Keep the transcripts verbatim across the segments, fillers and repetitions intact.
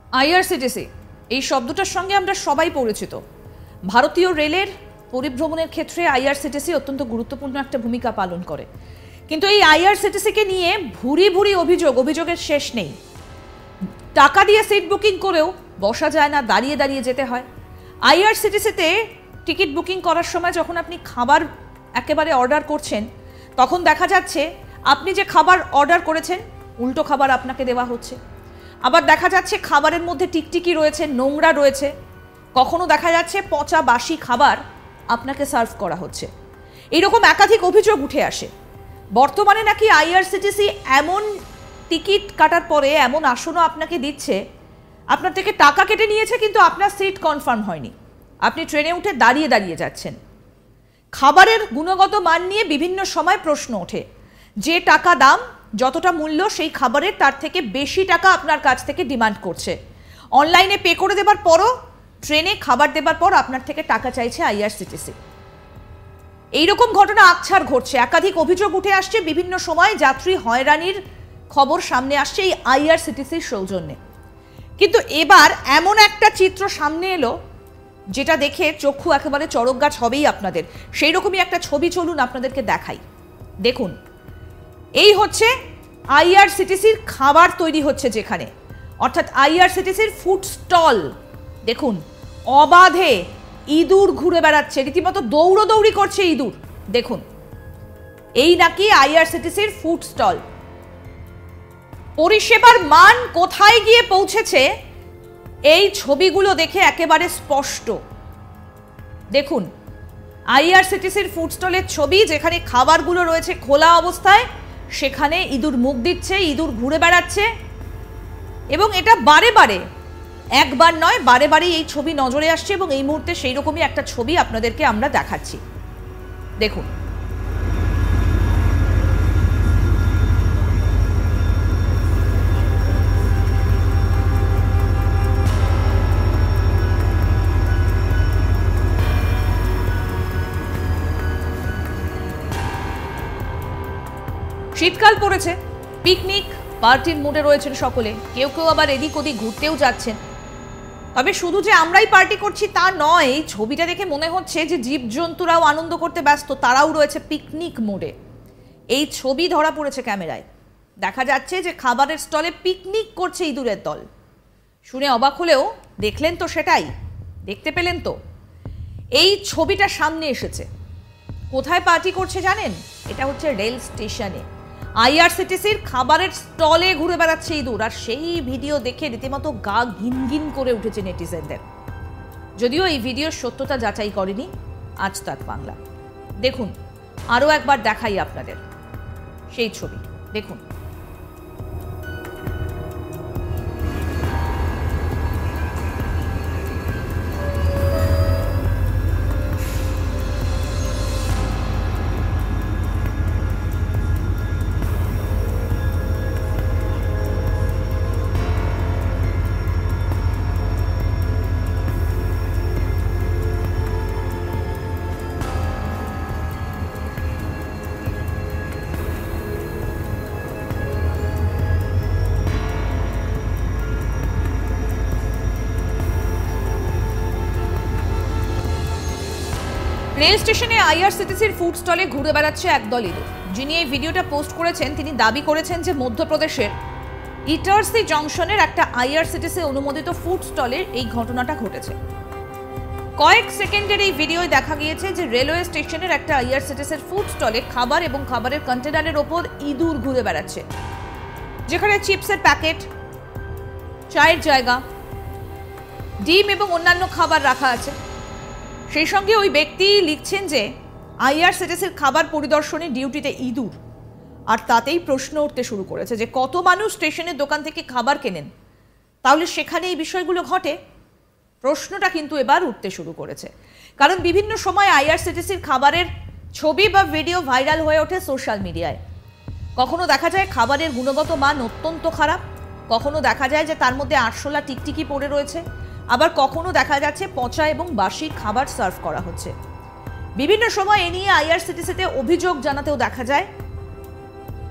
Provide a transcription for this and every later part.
IRCTC এই শব্দটার সঙ্গে আমরা সবাই পরিচিত। ভারতীয় রেলের পরিভ্রমণের ক্ষেত্রে আইআরসিটিসি অত্যন্ত গুরুত্বপূর্ণ একটা ভূমিকা পালন করে। কিন্তু এই আইআরসিটিসিকে নিয়ে ভুরি ভুরি অভিযোগ, অভিযোগের শেষ নেই। টাকা দিয়ে সিট বুকিং করেও বসা যায় না, দাঁড়িয়ে দাঁড়িয়ে যেতে হয়। আইআরসিটিসিতে টিকিট বুকিং করার সময় যখন আপনি খাবার একেবারে অর্ডার করছেন, তখন দেখা যাচ্ছে আপনি যে খাবার অর্ডার করেছেন উল্টো খাবার আপনাকে দেওয়া হচ্ছে। আবার দেখা যাচ্ছে খাবারের মধ্যে টিকটিকি রয়েছে, নোংরা রয়েছে। কখনো দেখা যাচ্ছে পচা বাসি খাবার আপনাকে সার্ভ করা হচ্ছে। এইরকম একাধিক অভিযোগ উঠে আসে। বর্তমানে নাকি আইআরসিটিসি এমন টিকিট কাটার পরে এমন আসনও আপনাকে দিচ্ছে, আপনার থেকে টাকা কেটে নিয়েছে কিন্তু আপনার সিট কনফার্ম হয়নি, আপনি ট্রেনে উঠে দাঁড়িয়ে দাঁড়িয়ে যাচ্ছেন। খাবারের গুণগত মান নিয়ে বিভিন্ন সময় প্রশ্ন ওঠে। যে টাকা দাম, যতটা মূল্য সেই খাবারের, তার থেকে বেশি টাকা আপনার কাছ থেকে ডিমান্ড করছে। অনলাইনে পে করে দেবার পরও ট্রেনে খাবার দেবার পর আপনার থেকে টাকা চাইছে আইআরসিটিসি। এইরকম ঘটনা আকছার ঘটছে, একাধিক অভিযোগ উঠে আসছে। বিভিন্ন সময় যাত্রী হয়রানির খবর সামনে আসছে এই আইআরসিটিসির সৌজন্যে। কিন্তু এবার এমন একটা চিত্র সামনে এলো যেটা দেখে চক্ষু একেবারে চড়ক গাছ হবেই আপনাদের। সেই রকমই একটা ছবি চলুন আপনাদেরকে দেখাই। দেখুন, এই হচ্ছে আইআরসিটিসির খাবার তৈরি হচ্ছে যেখানে, অর্থাৎ আইআরসিটিসির ফুড স্টল। দেখুন, অবাধে ইঁদুর ঘুরে বেড়াচ্ছে, রীতিমতো দৌড়দৌড়ি করছে ইঁদুর। দেখুন, এই নাকি আইআরসিটিসির ফুড স্টল। পরিষেবার মান কোথায় গিয়ে পৌঁছেছে এই ছবিগুলো দেখে একেবারে স্পষ্ট। দেখুন, আইআরসিটিসির ফুড স্টলের ছবি, যেখানে খাবারগুলো রয়েছে খোলা অবস্থায়, সেখানে ইঁদুর মুখ দিচ্ছে, ইঁদুর ঘুরে বেড়াচ্ছে। এবং এটা বারে বারে, একবার নয়, বারে বারেই এই ছবি নজরে আসছে। এবং এই মুহূর্তে সেই রকমই একটা ছবি আপনাদেরকে আমরা দেখাচ্ছি। দেখুন, শীতকাল পড়েছে, পিকনিক পার্টির মুডে রয়েছেন সকলে। কেউ কেউ আবার এদিক ওদিক ঘুরতেও যাচ্ছেন। তবে শুধু যে আমরাই পার্টি করছি তা নয়, এই ছবিটা দেখে মনে হচ্ছে যে জীবজন্তুরাও আনন্দ করতে ব্যস্ত, তারাও রয়েছে পিকনিক মুডে। এই ছবি ধরা পড়েছে ক্যামেরায়। দেখা যাচ্ছে যে খাবারের স্টলে পিকনিক করছে ইঁদুরের দল। শুনে অবাক হলেও দেখলেন তো, সেটাই দেখতে পেলেন তো। এই ছবিটা সামনে এসেছে। কোথায় পার্টি করছে জানেন? এটা হচ্ছে রেল স্টেশনে। আইআরসিটিসির খাবারের স্টলে ঘুরে বেড়াচ্ছে ইঁদুর। আর সেই ভিডিও দেখে রীতিমতো গা গিনগিন করে উঠেছে নেটিজেনদের। যদিও এই ভিডিওর সত্যতা যাচাই করেনি আজ তাক বাংলা। দেখুন, আরও একবার দেখাই আপনাদের সেই ছবি। দেখুন, রেল স্টেশনে আইআরসিটিসির ফুড স্টলে ঘুরে বেড়াচ্ছে একদল ইঁদুর। যিনি এই ভিডিওটা পোস্ট করেছেন তিনি দাবি করেছেন যে মধ্যপ্রদেশের ইটারসি জংশনের একটা আইআরসিটিসি অনুমোদিত ফুড স্টলে এই ঘটনাটা ঘটেছে। কয়েক সেকেন্ডের এই ভিডিওয় দেখা গিয়েছে যে রেলওয়ে স্টেশনের একটা আইআরসিটিসির ফুড স্টলে খাবার এবং খাবারের কন্টেনারের ওপর ইঁদুর ঘুরে বেড়াচ্ছে, যেখানে চিপসের প্যাকেট, চায়ের জায়গা, ডিম এবং অন্যান্য খাবার রাখা আছে। সেই সঙ্গে ওই ব্যক্তি লিখছেন যে আইআরসিটিসির খাবার পরিদর্শনে ডিউটিতে ইঁদুর। আর তাতেই প্রশ্ন উঠতে শুরু করেছে যে কত মানুষ স্টেশনের দোকান থেকে খাবার কেনেন, তাহলে সেখানে এই বিষয়গুলো ঘটে? প্রশ্নটা কিন্তু এবার উঠতে শুরু করেছে। কারণ বিভিন্ন সময় আইআরসিটিসির খাবারের ছবি বা ভিডিও ভাইরাল হয়ে ওঠে সোশ্যাল মিডিয়ায়। কখনো দেখা যায় খাবারের গুণগত মান অত্যন্ত খারাপ, কখনো দেখা যায় যে তার মধ্যে আরশোলা টিকটিকি পড়ে রয়েছে, আবার কখনো দেখা যাচ্ছে পচা এবং বাসি খাবার সার্ভ করা হচ্ছে। বিভিন্ন সময় এ নিয়ে আইআরসিটিসিতে অভিযোগ জানাতেও দেখা যায়।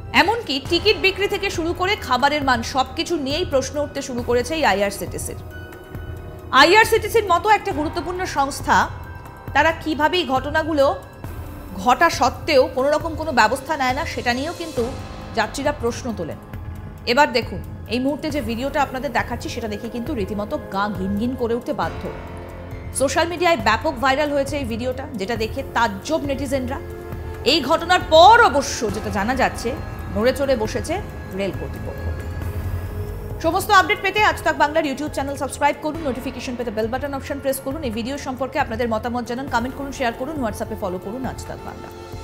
এমনকি টিকিট বিক্রি থেকে শুরু করে খাবারের মান সবকিছু নিয়েই প্রশ্ন উঠতে শুরু করেছে এই আইআরসিটিসির। আইআরসিটিসির মতো একটা গুরুত্বপূর্ণ সংস্থা তারা কিভাবে এই ঘটনাগুলো ঘটা সত্ত্বেও কোনো রকম কোনো ব্যবস্থা নেয় না, সেটা নিয়েও কিন্তু যাত্রীরা প্রশ্ন তোলেন। এবার দেখুন, এই মুহূর্তে যে ভিডিওটা আপনাদের দেখাচ্ছি সেটা দেখে কিন্তু রীতিমতো গা ঘিনঘিন করে উঠতে বাধ্য। সোশ্যাল মিডিয়ায় ব্যাপক ভাইরাল হয়েছে এই ভিডিওটা, যেটা দেখে তাজ্জব নেটিজেনরা। এই ঘটনার পর অবশ্য যেটা জানা যাচ্ছে, নড়ে চড়ে বসেছে রেল কর্তৃপক্ষ। সমস্ত আপডেট পেতে আজ তাক বাংলার ইউটিউব চ্যানেল সাবস্ক্রাইব করুন, নোটিফিকেশন পেতে বেল বাটন অপশন প্রেস করুন। এই ভিডিও সম্পর্কে আপনাদের মতামত জানান, কমেন্ট করুন, শেয়ার করুন, হোয়াটসঅ্যাপে ফলো করুন আজ তাক বাংলা।